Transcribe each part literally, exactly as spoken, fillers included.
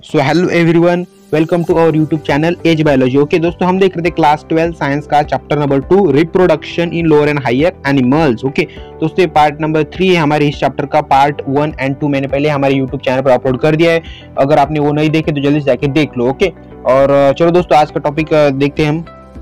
So hello everyone, welcome to our YouTube channel as biology. Okay दोस्तों, हम देख रहे थे क्लास ट्वेल्व साइंस का chapter number two reproduction in lower and higher animals. Okay दोस्तों, ये पार्ट नंबर थ्री है हमारे इस चैप्टर का। पार्ट वन एंड टू मैंने पहले हमारे यूट्यूब चैनल पर अपलोड कर दिया है। अगर आपने वो नहीं देखे तो जल्दी से जाके देख लो। ओके, और चलो दोस्तों, आज का टॉपिक देखते हैं हम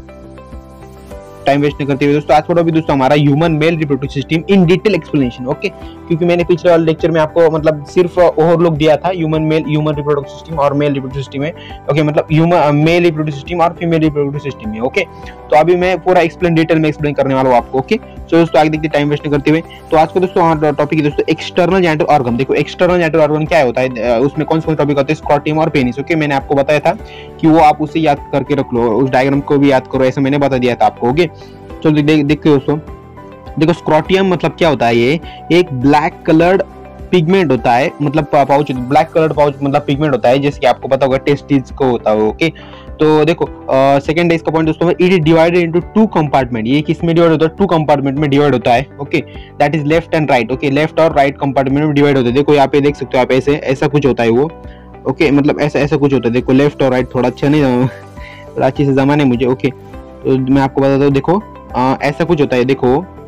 टाइम वेस्ट नहीं करते हुए। दोस्तों आज थोड़ा भी दोस्तों हमारा human male reproductive system in detail explanation. Okay, क्योंकि मैंने पिछले वाले लेक्चर में आपको मतलब सिर्फ ओवरलुक दिया था human male human reproductive system और मेल रिप्रोडक्टिव सिस्टम में। ओके, मतलब ह्यूमन मेल रिप्रोडक्टिव सिस्टम और फीमेल रिप्रोडक्टिव सिस्टम में। ओके, तो अभी मैं पूरा एक्सप्लेन डिटेल में एक्सप्लेन करने वाला हूँ आपको। ओके, तो दोस्तों आगे देखते टाइम वेस्ट नहीं करते हुए। तो आज का दोस्तों हमारा टॉपिक है दोस्तों एक्सटर्नल जेनिटल ऑर्गन। देखो एक्सटर्नल जेनिटल ऑर्गन क्या होता है, उसमें कौन सा टॉपिक होता है, स्क्रॉटियम और पेनिस। ओके, मैंने आपको बताया था कि वो आप उसे याद करके रख लो, उस डायग्राम को भी याद करो, ऐसा मैंने बता दिया था आपको। ओके, तो देख देखते हो दोस्तों, देखो स्क्रॉटियम मतलब क्या होता है, ये एक ब्लैक कलर्ड पिगमेंट होता है, मतलब पाउच, ब्लैक कलर्ड पाउच मतलब पिगमेंट होता है, जैसे कि आपको पता होगा टेस्टिस को होता है। ओके, तो देखो सेकंड है इसका पॉइंट दोस्तों, it is divided into two compartment. ये किसमें डिवाइड होता है, टू कंपार्टमेंट में डिवाइड होता है। Okay, that is left and right. Okay, left और राइट कंपार्टमेंट में डिवाइड होता है। देखो यहाँ पे देख सकते हो आप, ऐसे ऐसा कुछ होता है वो। ओके, मतलब ऐसा ऐसा कुछ होता है। देखो लेफ्ट और राइट, थोड़ा अच्छा नहीं, थोड़ा अच्छे से जमाने मुझे। ओके, तो मैं आपको बताता हूँ, देखो आ, ऐसा कुछ होता है, देखो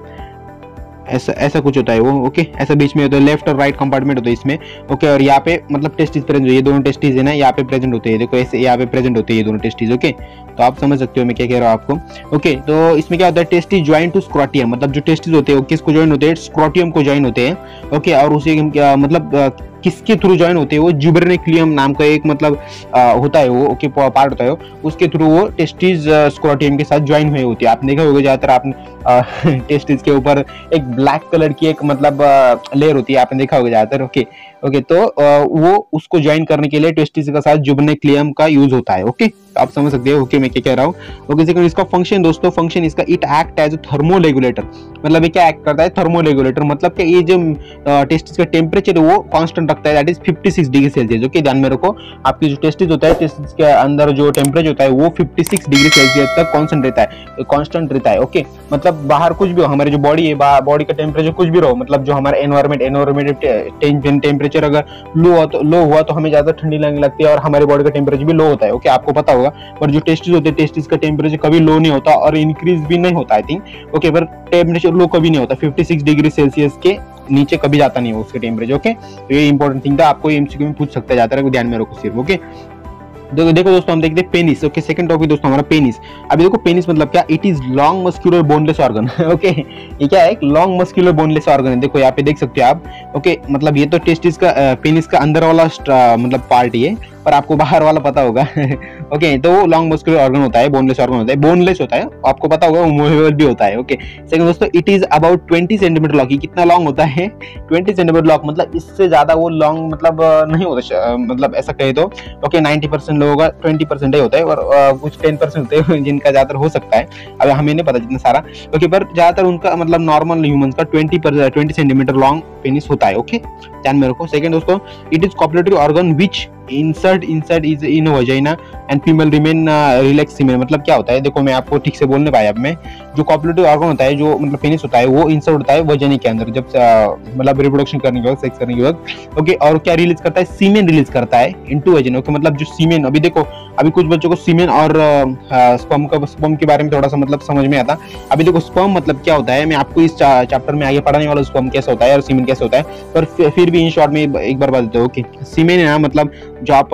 ऐसा ऐसा कुछ होता है वो। ओके, ऐसा बीच में होता है, लेफ्ट और राइट कंपार्टमेंट होता है इसमें। ओके, और यहाँ पे मतलब टेस्टिस प्रेजेंट, ये दोनों टेस्टिस है ना, यहाँ पे प्रेजेंट होते हैं। देखो ऐसे यहाँ पे प्रेजेंट होते हैं ये दोनों टेस्टिस। ओके, तो आप समझ सकते हो मैं क्या कह रहा हूँ आपको। ओके, तो इसमें क्या होता है, टेस्टिस ज्वाइन टू स्क्रॉटियम, मतलब जो टेस्टिस होते हैं वो किसको ज्वाइन होते हैं, स्क्रॉटियम को ज्वाइन होते हैं। ओके, और उसे मतलब किसके थ्रू ज्वाइन होते हैं, वो जिब्रेनिक्लियम नाम का एक मतलब आ, होता है वो। ओके, पार्ट होता है वो, उसके थ्रू वो टेस्टिस स्क्रॉटियम के साथ ज्वाइन हुए होती है। आपने देखा होगा ज्यादातर आपने टेस्टिस के ऊपर एक ब्लैक कलर की एक मतलब लेयर होती है, आपने देखा होगा ज्यादातर। ओके ओके, तो आ, वो उसको ज्वाइन करने के लिए टेस्टिस के साथ जिब्रेनिक्लियम का यूज होता है। ओके, तो आप समझ सकते हो ओके मैं क्या कह रहा हूँ। ओके, सेकंड इसका फंक्शन दोस्तों, फंक्शन इसका it act as a thermoregulator. मतलब ये क्या एक्ट करता है, थर्मोरेगुलेटर। मतलब कि ये जो टेस्टिस का टेम्परेचर वो कांस्टेंट रखता है, that is fifty six degree Celsius. Okay, ध्यान में रखो, आपकी जो टेस्टिस होता है, टेस्टिस के अंदर जो टेम्परेचर होता है वो फिफ्टी सिक्स डिग्री सेल्सियस तक कांस्टेंट रहता है, कांस्टेंट रहता है। ओके, मतलब बाहर कुछ भी हो, हमारी जो बॉडी है, बॉडी का टेम्परेचर कुछ भी रहो, मतलब जो हमारा एनवायरमेंट एनवायरमेंट टेम्परेचर अगर लो हुआ तो लो हुआ तो हमें ज्यादा ठंडी लगने लगती है और हमारी बॉडी का टेम्परेचर भी लो होता है। ओके, आपको पता होगा। पर जो टेस्टिस होते हैं, टेस्टिस का टेम्परेचर कभी लो नहीं होता और इंक्रीज भी नहीं होता आई थिंक। ओके, पर टेम्परेचर लो कभी नहीं होता, फिफ्टी सिक्स डिग्री सेल्सियस के नीचे कभी जाता नहीं है उसके टेम्परेचर। ओके, तो ये इंपॉर्टेंट थिंग था, आपको एमसीक्यू में पूछ सकता है, जाता है, ध्यान में रखो सिर्फ। ओके, देखो देखो दोस्तों, हम देखते हैं पेनिस। ओके, सेकंड टॉपिक दोस्तों हमारा पेनिस। अभी देखो पेनिस मतलब क्या, it is long muscular boneless organ. Okay, ये क्या है, एक लॉन्ग मस्क्यूलर बोनलेस ऑर्गन है। देखो यहाँ पे देख सकते हो आप। ओके, मतलब ये तो टेस्टिस का पेनिस का अंदर वाला मतलब पार्ट ये, पर आपको बाहर वाला पता होगा। ओके, तो वो लॉन्ग मस्क्यूलर ऑर्गन होता है, बोनलेस ऑर्गन होता है, बोनलेस होता है, आपको पता होगा, मूवेबल भी होता है। ओके, सेकंड दोस्तों, it is about twenty centimetre long. कितना लॉन्ग होता है, ट्वेंटी सेंटीमीटर लॉन्ग, मतलब इससे ज्यादा वो लॉन्ग मतलब नहीं होता, मतलब ऐसा कहे तो। ओके, नाइंटी परसेंट लोगों का ट्वेंटी परसेंट ही होता है, और कुछ टेन परसेंट होते हैं जिनका ज्यादातर हो सकता है, अब हमें नहीं पता जितना सारा। ओके, पर ज्यादातर उनका मतलब नॉर्मल ह्यूमंस का twenty twenty centimetre long penis होता है। ओके, ध्यान में रखो। सेकंड दोस्तों, it is copulatory organ which insert insert is in vagina and female remain relax semen. मतलब क्या होता है, देखो मैं आपको ठीक से बोलने पाया अब मैं, जो कॉपुलेटरी ऑर्गन होता है, जो मतलब पेनिस होता है, वो इंसर्ट होता है वजाइना के अंदर, जब मतलब रिप्रोडक्शन करने के वक्त, सेक्स करने के वक्त। ओके, और क्या रिलीज करता है, सीमेन रिलीज करता है इनटू वजाइना। ओके, मतलब जो सीमेन, अभी देखो अभी कुछ बच्चों को सीमेन और स्पर्म का स्पर्म के बारे में थोड़ा सा मतलब समझ में आता। अभी देखो स्पर्म मतलब क्या होता है, मैं आपको इस चैप्टर में आगे पढ़ाने वाला, स्पर्म कैसे होता है और सीमेन कैसे होता है, पर फिर भी इन शॉर्ट में एक बार बता देते हो। ओके, सीमेन है ना, मतलब जो आप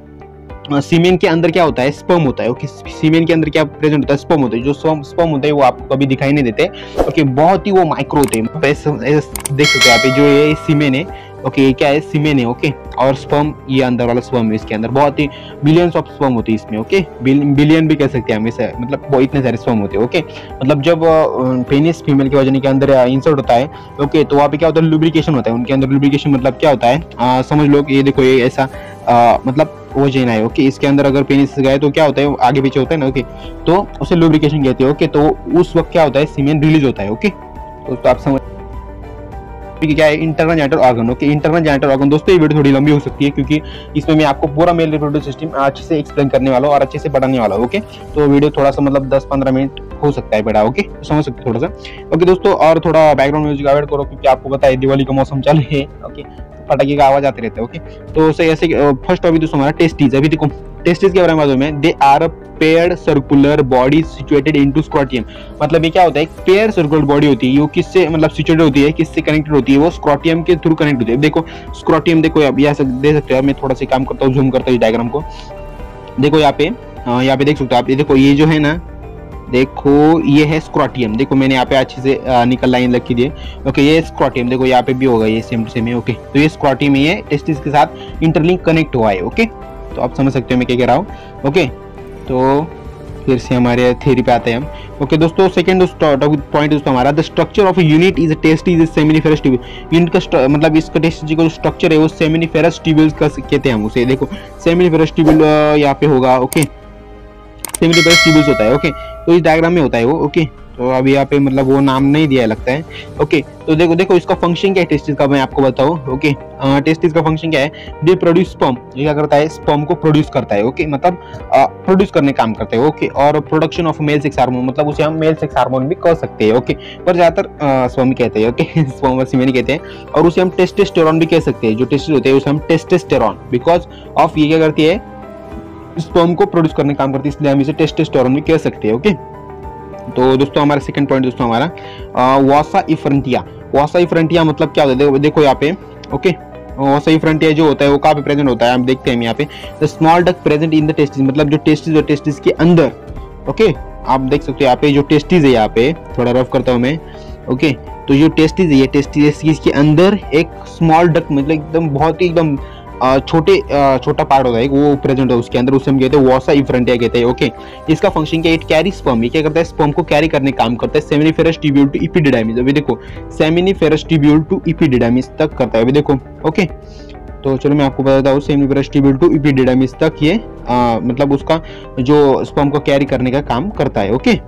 सीमेन के अंदर क्या होता है, स्पर्म होता है। ओके, सीमेन के अंदर क्या प्रेजेंट होता है, स्पर्म होता है। जो स्पर्म होते हैं वो आपको कभी दिखाई नहीं देते। ओके, बहुत ही वो माइक्रो होते हैं, देख सकते हो आप, जो ये सीमेन है। ओके, ये क्या है, सीमेन है। ओके, और स्पर्म, ये अंदर वाला स्पर्म है, इसके अंदर बहुत ही बिलियंस ऑफ स्पर्म होते हैं इसमें। ओके, बिलियन भी कह सकते हैं हम इसे, मतलब वो इतने सारे स्पर्म होते हैं। ओके, मतलब जब पेनिस फीमेल के वजन के अंदर इंसर्ट होता है, ओके, तो वहाँ पे क्या होता है, लुब्रिकेशन होता है उनके अंदर। लुब्रिकेशन मतलब क्या होता है, आ, समझ लो, ये देखो ये ऐसा आ, मतलब वजाइना है। ओके, इसके अंदर अगर पेनिस गए तो क्या होता है, आगे पीछे होता है ना। ओके, तो उसे लुब्रिकेशन कहते हैं। ओके, तो उस वक्त क्या होता है, सीमेन रिलीज होता है। ओके, तो आप समझ क्या है, internal genital organ. Okay, internal genital organ दोस्तों, ये वीडियो थोड़ी लंबी हो सकती है क्योंकि इसमें मैं आपको पूरा मेल रिप्रोडक्टिव सिस्टम अच्छे से एक्सप्लेन करने वाला हूँ और अच्छे से पढ़ाने वाला हूँ। ओके, तो वीडियो थोड़ा सा मतलब दस पंद्रह मिनट हो सकता है बड़ा। ओके, समझ सकते थोड़ा सा। ओके दोस्तों, और थोड़ा बैकग्राउंड म्यूजिक ऐड करो क्योंकि आपको पता है दिवाली का मौसम चल रहा है। ओके, पटाखे का आवाज आते रहता है। ओके, तो सही ऐसे फर्स्ट टॉपिक दोस्तों हमारा टेस्टिस। अभी देखो टेस्टिस के बारे में बात में, they are a paired circular body situated into scrotum. मतलब ये क्या होता है, एक पेयर सर्कुलर बॉडी होती है, वो किससे मतलब सिचुएटेड होती है, किससे कनेक्टेड होती है, वो स्क्रॉटियम के थ्रू कनेक्ट होती है। देखो स्क्रॉटियम देखो आप यहाँ से दे सकते हो, मैं थोड़ा सा काम करता हूँ, जूम करता हूँ डायग्राम को। देखो यहाँ पे यहाँ पे देख सकते हो आप, ये देखो ये जो है ना, देखो ये है स्क्रॉटियम। देखो मैंने यहाँ पे अच्छे से निकल लाइन रखी दी है। ओके, ये स्क्रॉटियम देखो यहाँ पे भी होगा, ये सेम टू सेम है। ओके, तो ये स्क्रॉटियम है, ये टेस्टिस के साथ इंटरलिंक कनेक्ट हुआ है। ओके, तो आप समझ सकते हो मैं क्या कह रहा हूँ। ओके, तो फिर से हमारे थ्योरी पे आते हैं हम। ओके दोस्तों, सेकंड पॉइंट दोस्तों हमारा, the structure of unit is testis is seminiferous tubule. Unit का मतलब इसका टेस्टिस का जो स्ट्रक्चर है वो सेमिनिफेरस ट्यूब्यूल का कहते हैं हम उसे। देखो सेमिनिफेरस ट्यूब्यूल यहाँ पे होगा। ओके, सेमिनिफेरस ट्यूब्यूल्स होता है। ओके, तो इस डायग्राम में होता है वो। ओके, तो अभी यहाँ पे मतलब वो नाम नहीं दिया है लगता है। ओके, तो देखो देखो इसका फंक्शन क्या है टेस्टिस का, मैं आपको बताऊं। ओके, टेस्टिस का फंक्शन क्या है, दे प्रोड्यूस स्पर्म। ये क्या करता है, स्पर्म को प्रोड्यूस करता है। ओके, मतलब प्रोड्यूस करने काम करता है। ओके, और production of male sex hormone, मतलब उसे हम मेल सेक्स हार्मोन भी कह सकते हैं। ओके, पर ज्यादातर स्पर्म कहते हैं। ओके, स्पर्म सीमेन कहते हैं, और उसे हम टेस्टोस्टेरोन भी कह सकते हैं। जो टेस्टिस होते हैं उसे हम टेस्टोस्टेरोन, बिकॉज ऑफ ये क्या करती है, स्पर्म को प्रोड्यूस करने काम करती है, इसलिए हम इसे टेस्टोस्टेरोन भी कह सकते हैं। ओके, तो दोस्तों हमारा सेकंड पॉइंट दोस्तों हमारा वासा इफ्रंटिया। वासा इफ्रंटिया मतलब क्या होता है, देखो, देखो यहाँ पे। ओके, वासा इफ्रंटिया जो होता है वो कहाँ पे प्रेजेंट होता है, हम देखते हैं यहाँ पे, the small duct present in the testis, मतलब जो टेस्टिस और टेस्टिस के अंदर। ओके, आप देख सकते हो यहाँ पे जो टेस्टिस है, यहाँ पे थोड़ा रफ करता हूँ मैं। ओके, तो जो टेस्टिस है, ये टेस्टिस के अंदर एक स्मॉल डक, मतलब एकदम बहुत ही एकदम छोटे छोटा पार्ट होता है वो प्रेजेंट है उसके अंदर, उसे हम कहते हैं वासा इफ्रंटिया कहते हैं। ओके, इसका फंक्शन क्या है, इट कैरी स्पर्म। ये क्या करता है, स्पर्म को कैरी करने काम करता है सेमिनिफेरस ट्यूब्यूल टू एपिडिडाइमिस। अभी देखो सेमिनिफेरस ट्यूब्यूल टू एपिडिडाइमिस तक करता है। अभी देखो ओके, तो चलो मैं आपको बताता हूँ, सेमिनिफेरस ट्यूब्यूल टू एपिडिडाइमिस तक ये आ, मतलब उसका जो स्पर्म को कैरी करने का काम करता है। ओके,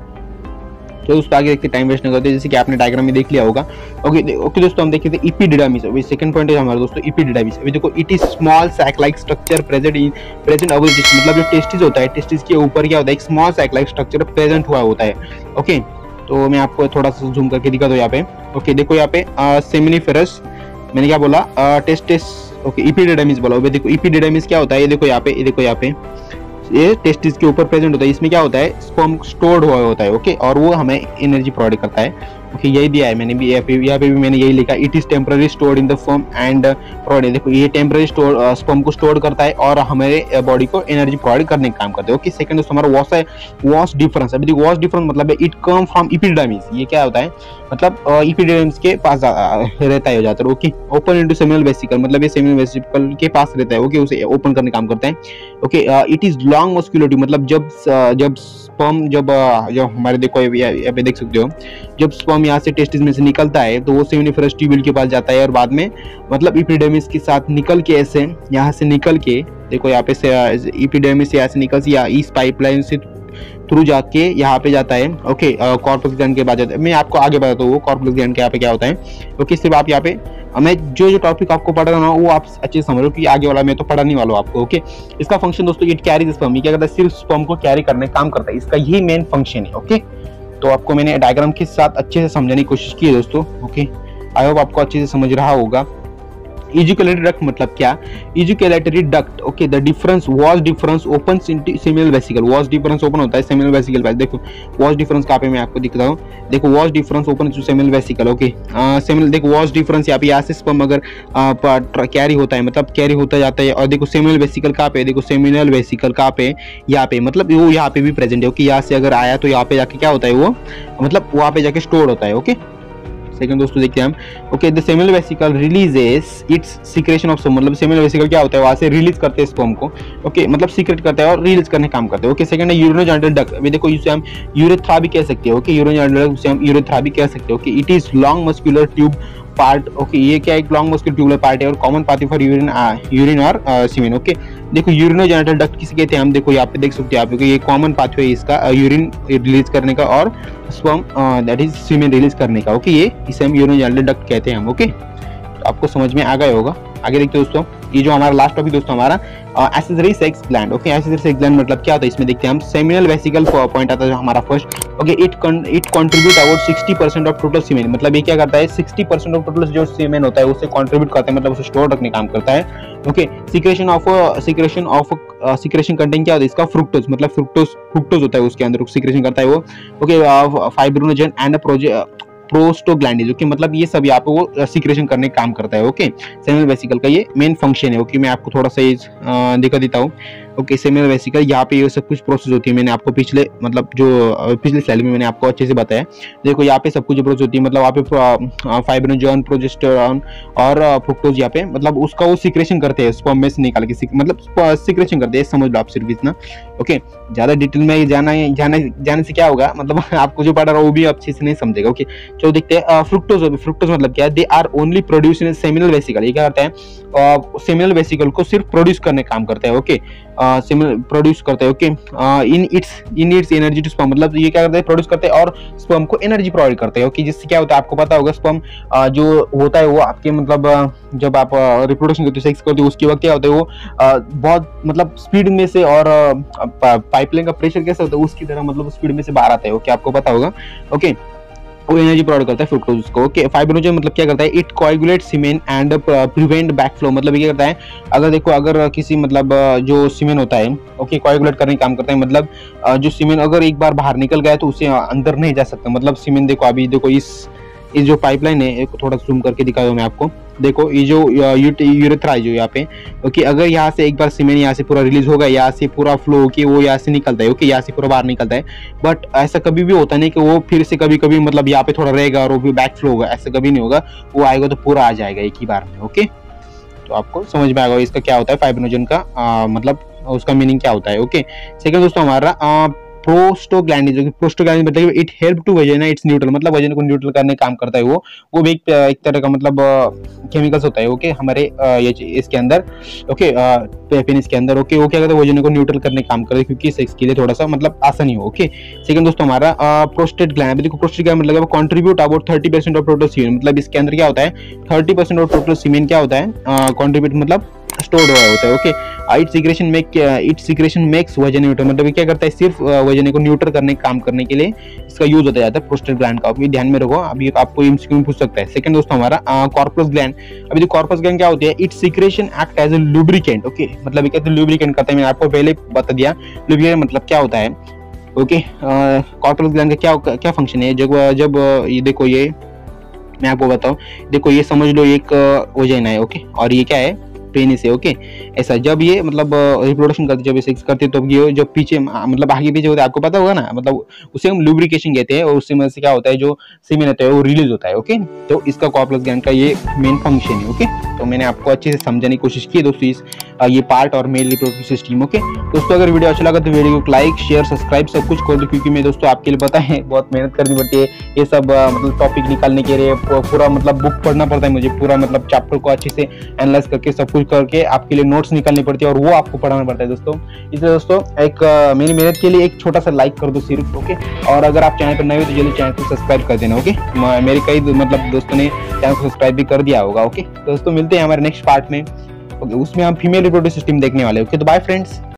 तो उसको आगे देखते टाइम वेस्ट नहीं करते, जैसे कि आपने डायग्राम में देख लिया होगा। ओके ओके दोस्तों, हम देखे थे एपिडिडाइमिस। अभी सेकंड पॉइंट है हमारा दोस्तों एपिडिडाइमिस। अभी देखो, it is small sac like structure present in present above testis, मतलब जो टेस्टिस होता है, टेस्टिस के ऊपर क्या होता है, एक small sac like structure present हुआ होता है। ओके, तो मैं आपको थोड़ा सा जूम करके दिखा दूं यहाँ पे। ओके, देखो यहाँ पे सेमिनिफेरस, मैंने क्या बोला, टेस्टिस। ओके, एपिडिडाइमिस बोला। अभी देखो एपिडिडाइमिस क्या होता है, ये देखो यहाँ पे, ये देखो यहाँ पे ये टेस्टिस के ऊपर प्रेजेंट होता है। इसमें क्या होता है, स्पर्म स्टोर्ड हुआ होता है। ओके, और वो हमें एनर्जी प्रोवाइड करता है। ओके, यही दिया है मैंने भी, यहाँ पे यहाँ पे भी मैंने यही लिखा, it is temporary stored in the form and provide. देखो ये टेम्पररी स्टोर स्पर्म को स्टोर करता है और हमारे बॉडी को एनर्जी प्रोवाइड करने का काम करता है। ओके, सेकंड दोस्तों हमारा वॉस है, वॉस डिफरेंस। अभी देखो वॉस डिफरेंस मतलब है इट कम फ्रॉम एपिडिडाइमिस। ये क्या होता है, मतलब एपिडिडाइमिस के पास रहता है ज्यादातर। Okay, open into seminal vesicle, मतलब ये सेमिनल वेसिकल के पास रहता है। ओके, उसे ओपन करने का काम करता है। Okay, it is long muscularity, मतलब जब जब स्पर्म जब जब हमारे देखो यहाँ पे देख सकते हो, जब स्पर्म यहाँ से टेस्टिस में से निकलता है तो वो सेमिनिफेरस ट्यूब्यूल के पास जाता है और बाद में मतलब एपिडिडाइमिस के साथ निकल के ऐसे यहाँ से निकल के, देखो यहाँ पे से एपिडिडाइमिस से यहाँ से निकल से या इस पाइपलाइन से थ्रू जाके यहाँ पे जाता है। ओके, कॉर्पस ग्लैंड के बाद जाता है। मैं आपको आगे बताता हूँ कॉर्पस ग्लैंड के यहाँ पे क्या होता है। ओके, सिर्फ आप यहाँ पे मैं जो जो टॉपिक आपको पढ़ रहा हूँ वो आप अच्छे से समझ लो, कि आगे वाला मैं तो पढ़ा नहीं वाला हूँ आपको। ओके, इसका फंक्शन दोस्तों इट कैरीज स्पर्म। ये क्या करता है, सिर्फ स्पर्म को कैरी करने का काम करता है, इसका यही मेन फंक्शन है। ओके, तो आपको मैंने डायग्राम के साथ अच्छे से समझाने की कोशिश की है दोस्तों। ओके, आई होप आपको अच्छे से समझ रहा होगा। एजुकेलेटरी डक्ट मतलब क्या, ejaculatory duct. Okay, the deferens vas deferens open seminal vesicle, vas deferens open होता है सेमिनल वेसिकल पे। देखो वॉस डिफरेंस कहाँ पे मैं आपको दिखता हूँ, देखो vas deferens open to seminal vesicle. Okay, seminal देखो वॉस डिफरेंस यहाँ पे, यहाँ से स्पर्म अगर कैरी होता है, मतलब कैरी होता जाता है। और देखो सेमिनल वेसिकल कहाँ पे, देखो सेमिनल वेसिकल कहाँ पे, यहाँ पे, मतलब वो यहाँ पे भी प्रेजेंट है। ओके, यहाँ से अगर आया तो यहाँ पे जाके क्या होता है, वो मतलब वहाँ पे जाके स्टोर होता है। ओके, सेकंड दोस्तों देखते हैं हम। Okay, the seminal vesicle releases its secretion of sperm, मतलब सेमिनल वेसिकल क्या होता है, वहां से रिलीज करते हैं स्पर्म को। ओके, मतलब सीक्रेट करता है और रिलीज करने का काम करते हैं। ओके, सेकंड है यूरिनोजेनिटल डक्ट। अभी देखो इसे हम यूरेथ्रा भी कह सकते हैं। ओके, यूरिनोजेनिटल डक्ट से हम यूरेथ्रा भी कह सकते हैं। Okay, it is long muscular tube part. Okay, ये क्या एक लॉन्ग मस्कुलर ट्यूबुलर पार्ट है और common path for urine urine और सीमेन। ओके, देखो यूरिनोजेनिटल डक्ट किसे कहते हैं, हम देखो यहाँ पे देख सकते हैं आप, ये कॉमन पाथवे है इसका यूरिन रिलीज करने का और sperm that is semen release करने का। ओके, ये इसे हम यूरिनोजेनिटल डक्ट कहते हैं हम। ओके, तो आपको समझ में आ गया होगा। आगे देखते हैं दोस्तों। ये जो हमारा लास्ट टॉपिक दोस्तों हमारा accessory sex gland. Okay, accessory sex gland मतलब क्या होता है इसमें देखते हैं हम। सेमिनल वेसिकल पॉइंट आता है हमारा first. Okay, it it contribute about sixty percent of total semen, मतलब ये क्या करता है सिक्सटी परसेंट ऑफ टोटल जो सीमेन होता है उसे कंट्रीब्यूट करता है, मतलब उसे स्टोर रखने काम करता है। Okay, secretion of secretion of secretion content क्या होता है इसका, फ्रुक्टोज, मतलब फ्रुक्टोज फ्रुक्टोज होता है उसके अंदर सीक्रेशन करता है वो। Okay, fibrinogen and prostaglandins. Okay, मतलब ये सब यहाँ पे वो सीक्रेशन करने का काम करता है। ओके, सेमिनल वेसिकल का ये मेन फंक्शन है। ओके, मैं आपको थोड़ा सा दिखा देता हूँ। ओके, सेमिनल वेसिकल यहाँ पे ये सब कुछ प्रोसेस होती है, मैंने आपको पिछले मतलब जो पिछले स्लाइड में मैंने आपको अच्छे से बताया। देखो यहाँ पे सब कुछ प्रोसेस होती है, मतलब वहाँ पे फाइब्रोनोजन, प्रोजेस्टेरॉन और फ्रुक्टोज यहाँ पे मतलब उसका वो सीक्रेशन करते हैं स्पर्म में से निकाल के, मतलब सीक्रेशन करते हैं, समझ लो आप सिर्फ इतना। ओके, ज्यादा डिटेल में जाना जाने जाने से क्या होगा, मतलब आपको जो पढ़ा रहा वो भी अच्छे से नहीं समझेगा। ओके, चलो देखते हैं फ्रुक्टोज। फ्रुक्टोज मतलब क्या है, they are only produce in seminal vesicle. ये क्या करता है सेमिनल वेसिकल को सिर्फ प्रोड्यूस करने काम करता है। ओके, सेमिनल प्रोड्यूस करता है। Okay, in its in its energy to sperm, मतलब ये क्या करता है प्रोड्यूस करते हैं और स्पर्म को एनर्जी प्रोवाइड करते हैं। ओके, जिससे क्या होता है आपको पता होगा, स्पर्म जो होता है वो आपके मतलब जब आप रिप्रोडक्शन करते हो, सेक्स करते हो, उसके वक्त क्या होता है वो बहुत मतलब स्पीड में से, और पाइपलाइन का प्रेशर कैसा होता है उसकी तरह मतलब स्पीड में से बाहर आता है। ओके, आपको पता होगा। ओके, वो एनर्जी प्रोवाइड करता है फ्रुक्टोज को। ओके, फाइब्रोनोजन मतलब क्या करता है, it coagulate semen and prevent backflow, मतलब ये क्या करता है अगर देखो अगर किसी मतलब जो सीमेन होता है ओके कोएगुलेट करने का काम करता है, मतलब जो सीमेन अगर एक बार बाहर निकल गया तो उसे अंदर नहीं जा सकता। मतलब सीमेन देखो अभी देखो इस इस जो पाइपलाइन है, थोड़ा जूम करके दिखा दूं मैं आपको। देखो ये जो यूरेथ्रा है जो यहाँ पे, ओके अगर यहाँ से एक बार सीमेन यहाँ से पूरा रिलीज होगा, यहाँ से पूरा फ्लो होके वो यहाँ से निकलता है। ओके, यहाँ से पूरा बाहर निकलता है, बट ऐसा कभी भी होता नहीं कि वो फिर से कभी कभी मतलब यहाँ पे थोड़ा रहेगा और वो भी बैक फ्लो होगा, ऐसा कभी नहीं होगा। वो आएगा तो पूरा आ जाएगा एक ही बार में। ओके, तो आपको समझ में आएगा इसका क्या होता है फाइब्रोनोजन का आ, मतलब उसका मीनिंग क्या होता है। ओके, सेकंड दोस्तों हमारा आ, प्रोस्टोग्लैंडिन। प्रोस्टोग्लैंडिन मतलब it help to vagina its neutral, मतलब वजन को न्यूट्रल करने काम करता है वो वो भी एक, एक तरह का मतलब केमिकल्स होता है। ओके, हमारे ये इसके अंदर ओके पेनिस के अंदर। ओके, वो क्या करता है वजन को न्यूट्रल करने काम करता है क्योंकि सेक्स के लिए थोड़ा सा मतलब आसानी हो। ओके, सेकंड दोस्तों हमारा प्रोस्टेट ग्लैंड। देखो प्रोस्टेट ग्लैंड मतलब contribute about thirty percent of total semen, मतलब इसके अंदर क्या होता है thirty percent of total semen क्या होता है कंट्रीब्यूट मतलब स्टोर्ड हुआ होता है। Okay, it secretion make it secretion makes वजन न्यूट्रल, मतलब ये क्या करता है सिर्फ वजन को न्यूट्रल करने काम करने के लिए इसका यूज होता जाता है प्रोस्टेट ग्लैंड का। अभी ध्यान में रखो, अभी आपको एमसीक्यू में पूछ सकता है। सेकंड दोस्तों हमारा कॉर्पस ग्लैंड। अभी जो कॉर्पस ग्लैंड क्या होती है, it secretion act as a lubricant. Okay, मतलब ये कहते हैं लुब्रिकेंट करता है, मैंने आपको पहले बता दिया लुब्रिकेंट मतलब क्या होता है। ओके, कॉर्पस ग्लैंड का क्या क्या फंक्शन है, जब जब ये देखो ये मैं आपको बताऊं, देखो ये समझ लो एक वजाइना है। ओके, और ये क्या है पेनिस है। ओके, ऐसा जब ये मतलब रिप्रोडक्शन करते जब ये सेक्स करते तो ये जब पीछे मतलब आगे पीछे होता है आपको पता होगा ना, मतलब उसे हम लुब्रिकेशन कहते हैं और उससे में से क्या होता है जो सीमेन होता है वो रिलीज होता है। ओके, तो इसका कॉर्पस ग्लैंड का ये मेन फंक्शन है। ओके, तो मैंने आपको अच्छे से समझाने की कोशिश की दोस्तों इस ये पार्ट और मेल रिप्रोडक्टिव सिस्टम। ओके दोस्तों, अगर वीडियो अच्छा लगा तो वीडियो को लाइक शेयर सब्सक्राइब सब कुछ कर दो, क्योंकि मैं दोस्तों आपके लिए पता है बहुत मेहनत करनी पड़ती है ये सब मतलब टॉपिक निकालने के लिए, पूरा मतलब बुक पढ़ना पड़ता है मुझे, पूरा मतलब चैप्टर को अच्छे से एनालाइज करके सब कुछ करके आपके लिए नोट्स निकालनी पड़ती है और वो आपको पढ़ाना पड़ता है दोस्तों। इसलिए दोस्तों एक मेरी मेहनत के लिए एक छोटा सा लाइक कर दो सिर्फ। ओके, और अगर आप चैनल पर नए हो तो जल्दी चैनल को सब्सक्राइब कर देना। ओके, मेरे कई मतलब दोस्तों ने चैनल को सब्सक्राइब भी कर दिया होगा। ओके दोस्तों, मिलते हैं हमारे नेक्स्ट पार्ट में। ओके, उसमें हम फीमेल रिप्रोडक्टिव सिस्टम देखने वाले हैं। ओके, तो बाय फ्रेंड्स।